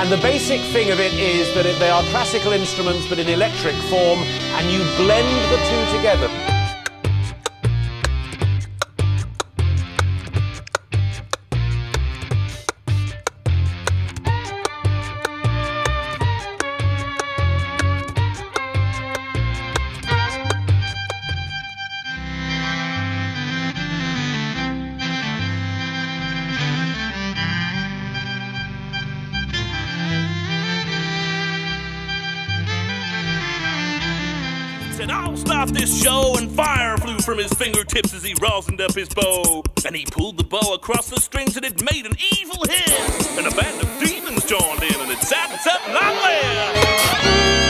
And the basic thing of it is that they are classical instruments but in electric form, and you blend the two together. Said, I'll stop this show, and fire flew from his fingertips as he rosined up his bow. And he pulled the bow across the strings, and it made an evil hiss. And a band of demons joined in, and it sat up and I laughed.